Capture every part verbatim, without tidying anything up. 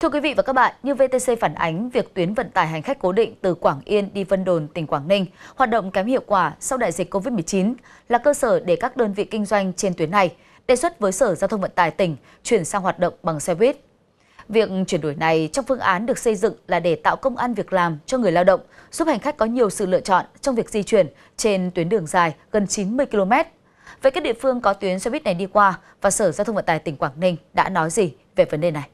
Thưa quý vị và các bạn, như vê tê xê phản ánh, việc tuyến vận tải hành khách cố định từ Quảng Yên đi Vân Đồn, tỉnh Quảng Ninh hoạt động kém hiệu quả sau đại dịch Covid mười chín là cơ sở để các đơn vị kinh doanh trên tuyến này đề xuất với Sở Giao thông Vận tải tỉnh chuyển sang hoạt động bằng xe buýt. Việc chuyển đổi này trong phương án được xây dựng là để tạo công ăn việc làm cho người lao động, giúp hành khách có nhiều sự lựa chọn trong việc di chuyển trên tuyến đường dài gần chín mươi ki lô mét. Vậy các địa phương có tuyến xe buýt này đi qua và Sở Giao thông Vận tải tỉnh Quảng Ninh đã nói gì về vấn đề này?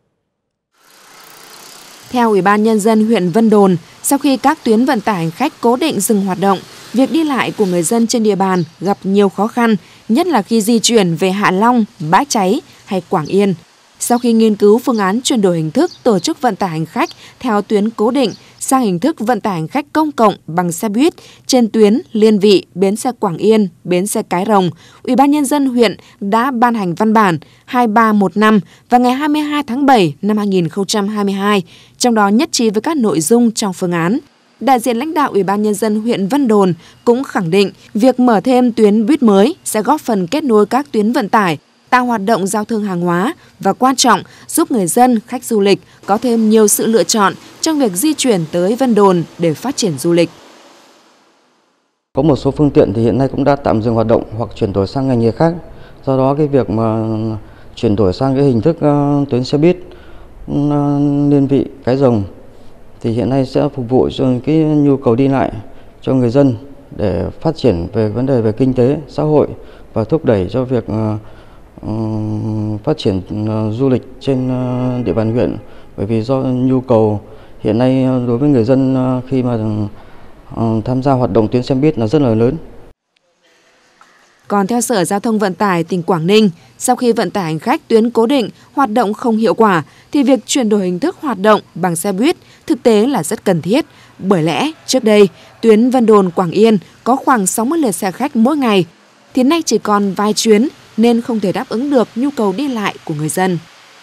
Theo Ủy ban Nhân dân huyện Vân Đồn, sau khi các tuyến vận tải hành khách cố định dừng hoạt động, việc đi lại của người dân trên địa bàn gặp nhiều khó khăn, nhất là khi di chuyển về Hạ Long, Bãi Cháy hay Quảng Yên. Sau khi nghiên cứu phương án chuyển đổi hình thức tổ chức vận tải hành khách theo tuyến cố định sang hình thức vận tải hành khách công cộng bằng xe buýt trên tuyến Liên Vị, bến xe Quảng Yên, bến xe Cái Rồng, Ủy ban Nhân dân huyện đã ban hành văn bản hai ba một năm vào ngày hai mươi hai tháng bảy năm hai nghìn không trăm hai mươi hai, trong đó nhất trí với các nội dung trong phương án. Đại diện lãnh đạo Ủy ban Nhân dân huyện Vân Đồn cũng khẳng định việc mở thêm tuyến buýt mới sẽ góp phần kết nối các tuyến vận tải, tạo hoạt động giao thương hàng hóa và quan trọng giúp người dân, khách du lịch có thêm nhiều sự lựa chọn trong việc di chuyển tới Vân Đồn để phát triển du lịch. Có một số phương tiện thì hiện nay cũng đã tạm dừng hoạt động hoặc chuyển đổi sang ngành nghề khác. Do đó cái việc mà chuyển đổi sang cái hình thức uh, tuyến xe buýt uh, Liên Vị, Cái Rồng thì hiện nay sẽ phục vụ cho cái nhu cầu đi lại cho người dân để phát triển về vấn đề về kinh tế, xã hội và thúc đẩy cho việc uh, phát triển du lịch trên địa bàn huyện, bởi vì do nhu cầu hiện nay đối với người dân khi mà tham gia hoạt động tuyến xe buýt là rất là lớn. Còn theo Sở Giao thông Vận tải tỉnh Quảng Ninh, sau khi vận tải hành khách tuyến cố định hoạt động không hiệu quả thì việc chuyển đổi hình thức hoạt động bằng xe buýt thực tế là rất cần thiết. Bởi lẽ trước đây tuyến Vân Đồn Quảng Yên có khoảng sáu mươi lượt xe khách mỗi ngày thì nay chỉ còn vài chuyến nên không thể đáp ứng được nhu cầu đi lại của người dân.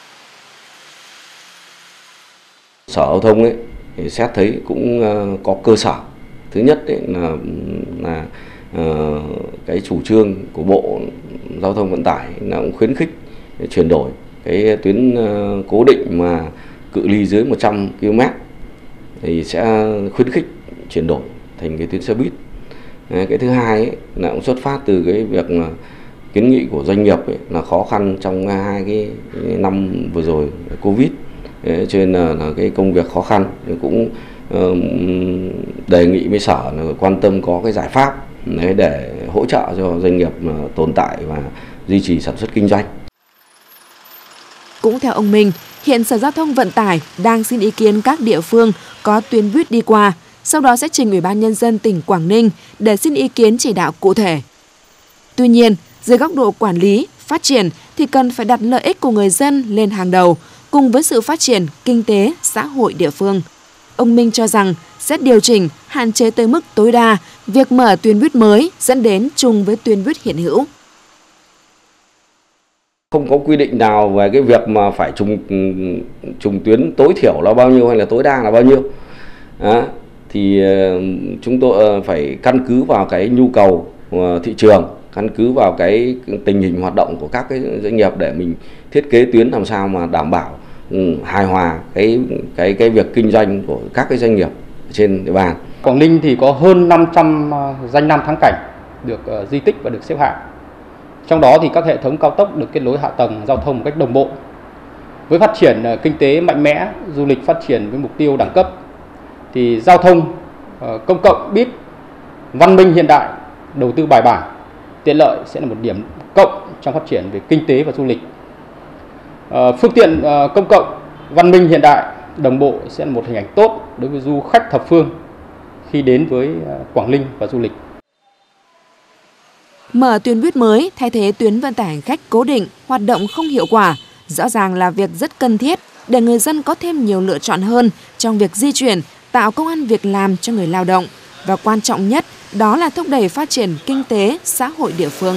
Sở Giao thông ấy thì xét thấy cũng có cơ sở. Thứ nhất ấy là là uh, cái chủ trương của Bộ Giao thông Vận tải là cũng khuyến khích chuyển đổi cái tuyến uh, cố định mà cự ly dưới một trăm ki lô mét thì sẽ khuyến khích chuyển đổi thành cái tuyến xe buýt. Cái thứ hai ấy, là cũng xuất phát từ cái việc là kiến nghị của doanh nghiệp ấy, là khó khăn trong hai cái năm vừa rồi Covid, cho nên là, là cái công việc khó khăn, cũng uh, đề nghị với Sở là quan tâm có cái giải pháp đấy để hỗ trợ cho doanh nghiệp uh, tồn tại và duy trì sản xuất kinh doanh. Cũng theo ông Minh, hiện Sở Giao thông Vận tải đang xin ý kiến các địa phương có tuyến buýt đi qua, sau đó sẽ trình Ủy ban Nhân dân tỉnh Quảng Ninh để xin ý kiến chỉ đạo cụ thể. Tuy nhiên, dưới góc độ quản lý, phát triển thì cần phải đặt lợi ích của người dân lên hàng đầu, cùng với sự phát triển kinh tế, xã hội địa phương. Ông Minh cho rằng sẽ điều chỉnh, hạn chế tới mức tối đa việc mở tuyến buýt mới dẫn đến chung với tuyến buýt hiện hữu. Không có quy định nào về cái việc mà phải trùng trùng tuyến tối thiểu là bao nhiêu hay là tối đa là bao nhiêu. Đó, thì chúng tôi phải căn cứ vào cái nhu cầu thị trường, căn cứ vào cái tình hình hoạt động của các cái doanh nghiệp để mình thiết kế tuyến làm sao mà đảm bảo um, hài hòa cái cái cái việc kinh doanh của các cái doanh nghiệp trên địa bàn. Quảng Ninh thì có hơn năm trăm danh lam thắng cảnh được uh, di tích và được xếp hạng. Trong đó thì các hệ thống cao tốc được kết nối hạ tầng giao thông một cách đồng bộ. Với phát triển uh, kinh tế mạnh mẽ, du lịch phát triển với mục tiêu đẳng cấp thì giao thông uh, công cộng buýt văn minh hiện đại, đầu tư bài bản, tiện lợi sẽ là một điểm cộng trong phát triển về kinh tế và du lịch. Uh, phương tiện uh, công cộng văn minh hiện đại, đồng bộ sẽ là một hình ảnh tốt đối với du khách thập phương khi đến với uh, Quảng Ninh và du lịch. Mở tuyến buýt mới thay thế tuyến vận tải hành khách cố định hoạt động không hiệu quả, rõ ràng là việc rất cần thiết để người dân có thêm nhiều lựa chọn hơn trong việc di chuyển, tạo công ăn việc làm cho người lao động. Và quan trọng nhất đó là thúc đẩy phát triển kinh tế, xã hội địa phương.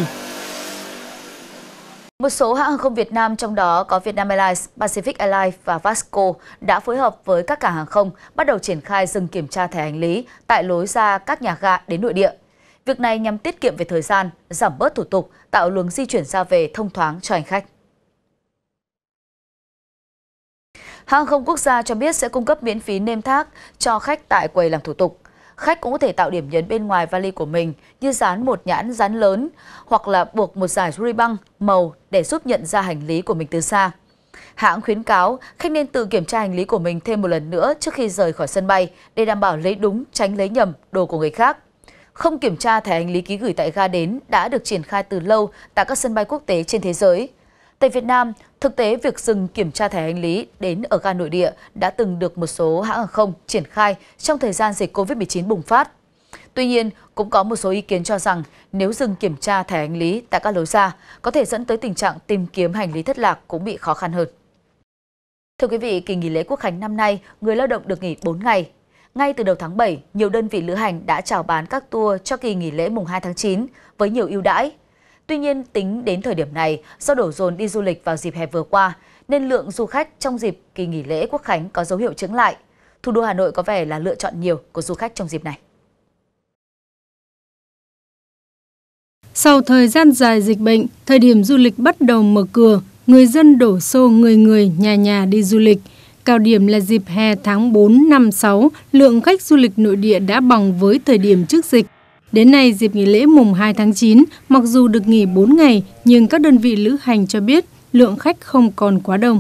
Một số hãng hàng không Việt Nam, trong đó có Vietnam Airlines, Pacific Airlines và Vasco, đã phối hợp với các cảng hàng không bắt đầu triển khai dừng kiểm tra thẻ hành lý tại lối ra các nhà ga đến nội địa. Việc này nhằm tiết kiệm về thời gian, giảm bớt thủ tục, tạo luồng di chuyển ra về thông thoáng cho hành khách. Hãng không quốc gia cho biết sẽ cung cấp miễn phí name tag cho khách tại quầy làm thủ tục. Khách cũng có thể tạo điểm nhấn bên ngoài vali của mình như dán một nhãn dán lớn hoặc là buộc một dải ribbon màu để giúp nhận ra hành lý của mình từ xa. Hãng khuyến cáo khách nên tự kiểm tra hành lý của mình thêm một lần nữa trước khi rời khỏi sân bay để đảm bảo lấy đúng, tránh lấy nhầm đồ của người khác. Không kiểm tra thẻ hành lý ký gửi tại ga đến đã được triển khai từ lâu tại các sân bay quốc tế trên thế giới. Tại Việt Nam, thực tế việc dừng kiểm tra thẻ hành lý đến ở ga nội địa đã từng được một số hãng hàng không triển khai trong thời gian dịch Covid mười chín bùng phát. Tuy nhiên, cũng có một số ý kiến cho rằng nếu dừng kiểm tra thẻ hành lý tại các lối ra, có thể dẫn tới tình trạng tìm kiếm hành lý thất lạc cũng bị khó khăn hơn. Thưa quý vị, kỳ nghỉ lễ Quốc khánh năm nay, người lao động được nghỉ bốn ngày. Ngay từ đầu tháng bảy, nhiều đơn vị lữ hành đã chào bán các tour cho kỳ nghỉ lễ mùng hai tháng chín với nhiều ưu đãi. Tuy nhiên, tính đến thời điểm này, do đổ dồn đi du lịch vào dịp hè vừa qua, nên lượng du khách trong dịp kỳ nghỉ lễ Quốc khánh có dấu hiệu chững lại. Thủ đô Hà Nội có vẻ là lựa chọn nhiều của du khách trong dịp này. Sau thời gian dài dịch bệnh, thời điểm du lịch bắt đầu mở cửa, người dân đổ xô người người, nhà nhà đi du lịch. Cao điểm là dịp hè tháng bốn, năm, sáu, lượng khách du lịch nội địa đã bằng với thời điểm trước dịch. Đến nay, dịp nghỉ lễ mùng hai tháng chín, mặc dù được nghỉ bốn ngày, nhưng các đơn vị lữ hành cho biết lượng khách không còn quá đông.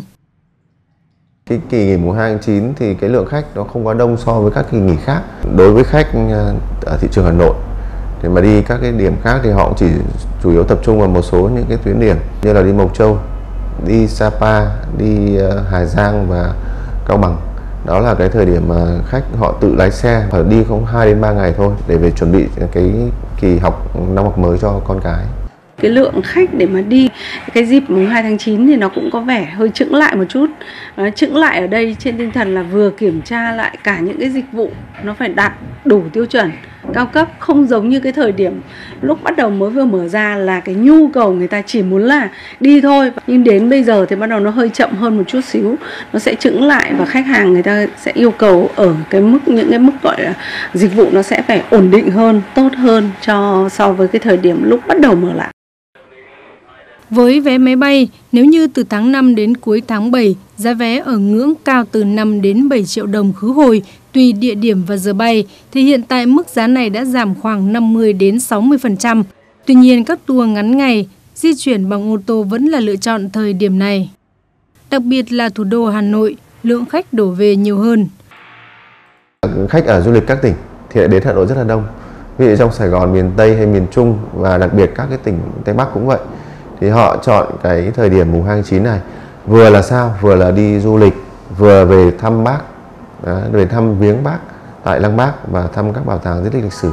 Cái kỳ nghỉ mùng hai tháng chín thì cái lượng khách nó không quá đông so với các kỳ nghỉ khác. Đối với khách ở thị trường Hà Nội, thì mà đi các cái điểm khác thì họ chỉ chủ yếu tập trung vào một số những cái tuyến điểm như là đi Mộc Châu, đi Sapa, đi Hà Giang và Cao Bằng. Đó là cái thời điểm mà khách họ tự lái xe, phải đi không hai đến ba ngày thôi để về chuẩn bị cái kỳ học năm học mới cho con cái. Cái lượng khách để mà đi cái dịp mùng hai tháng chín thì nó cũng có vẻ hơi chững lại một chút. Nó chững lại ở đây trên tinh thần là vừa kiểm tra lại cả những cái dịch vụ nó phải đạt đủ tiêu chuẩn cao cấp, không giống như cái thời điểm lúc bắt đầu mới vừa mở ra là cái nhu cầu người ta chỉ muốn là đi thôi. Nhưng đến bây giờ thì bắt đầu nó hơi chậm hơn một chút xíu, nó sẽ chững lại và khách hàng người ta sẽ yêu cầu ở cái mức những cái mức gọi là dịch vụ nó sẽ phải ổn định hơn, tốt hơn cho so với cái thời điểm lúc bắt đầu mở lại. Với vé máy bay, nếu như từ tháng năm đến cuối tháng bảy, giá vé ở ngưỡng cao từ năm đến bảy triệu đồng khứ hồi, tùy địa điểm và giờ bay, thì hiện tại mức giá này đã giảm khoảng năm mươi đến sáu mươi phần trăm. Tuy nhiên, các tour ngắn ngày, di chuyển bằng ô tô vẫn là lựa chọn thời điểm này. Đặc biệt là thủ đô Hà Nội, lượng khách đổ về nhiều hơn. Khách ở du lịch các tỉnh thì lại đến Hà Nội rất là đông. Ví dụ trong Sài Gòn, miền Tây hay miền Trung và đặc biệt các cái tỉnh Tây Bắc cũng vậy. Thì họ chọn cái thời điểm mùng hai tháng chín này vừa là sao, vừa là đi du lịch, vừa về thăm Bác, đó, về thăm viếng Bác tại Lăng Bác và thăm các bảo tàng di tích lịch sử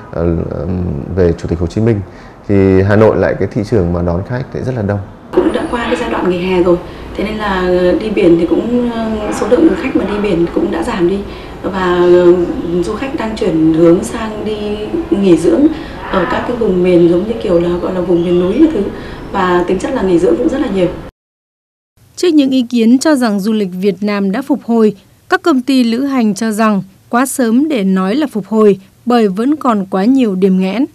về Chủ tịch Hồ Chí Minh. Thì Hà Nội lại cái thị trường mà đón khách thì rất là đông. Cũng đã qua cái giai đoạn nghỉ hè rồi, thế nên là đi biển thì cũng số lượng khách mà đi biển cũng đã giảm đi và du khách đang chuyển hướng sang đi nghỉ dưỡng ở các cái vùng miền giống như kiểu là gọi là vùng miền núi cái thứ, và tính chất là nghỉ dưỡng cũng rất là nhiều. Trước những ý kiến cho rằng du lịch Việt Nam đã phục hồi, các công ty lữ hành cho rằng quá sớm để nói là phục hồi bởi vẫn còn quá nhiều điểm nghẽn.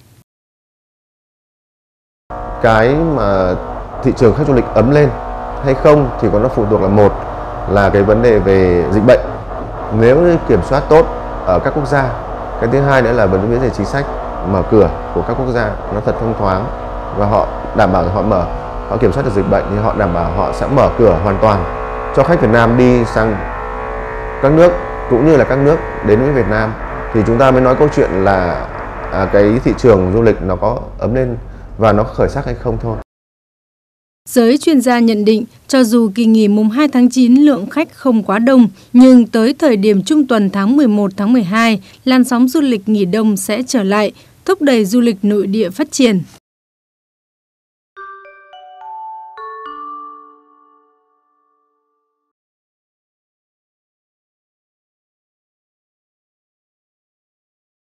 Cái mà thị trường khách du lịch ấm lên hay không thì có nó phụ thuộc là một là cái vấn đề về dịch bệnh, nếu như kiểm soát tốt ở các quốc gia. Cái thứ hai nữa là vấn đề về chính sách mở cửa của các quốc gia nó thật thông thoáng và họ đảm bảo họ mở, họ kiểm soát được dịch bệnh thì họ đảm bảo họ sẽ mở cửa hoàn toàn cho khách Việt Nam đi sang các nước cũng như là các nước đến với Việt Nam, thì chúng ta mới nói câu chuyện là à, cái thị trường du lịch nó có ấm lên và nó khởi sắc hay không thôi. Giới chuyên gia nhận định, cho dù kỳ nghỉ mùng hai tháng chín lượng khách không quá đông, nhưng tới thời điểm trung tuần tháng mười một, tháng mười hai, làn sóng du lịch nghỉ đông sẽ trở lại, thúc đẩy du lịch nội địa phát triển.